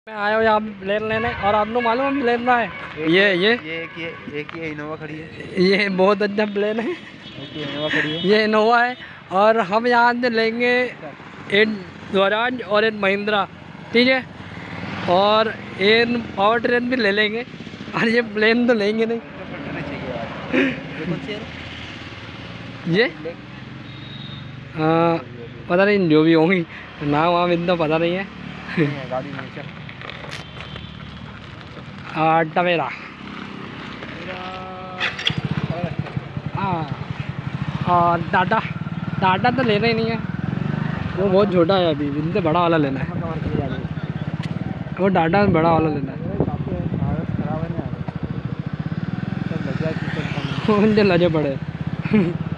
मैं आया हूँ यहाँ प्लेन लेने और आपको मालूम है प्लेन रहा है ये इनोवा खड़ी है। ये बहुत अच्छा प्लेन है। इनोवा खड़ी है। ये इनोवा है और हम यहाँ से लेंगे एक स्वराज और एक महिंद्रा, ठीक है, और एक पावर ट्रेन भी ले लेंगे और ये प्लेन तो लेंगे नहीं। ये पता नहीं जो भी होंगी, नाम वाम इतना पता नहीं है। टवेरा, और टाटा तो लेना ही नहीं है, वो बहुत छोटा है अभी, इनसे बड़ा वाला लेना है। वो टाटा बड़ा वाला लेना है। मुझे लगे पड़े।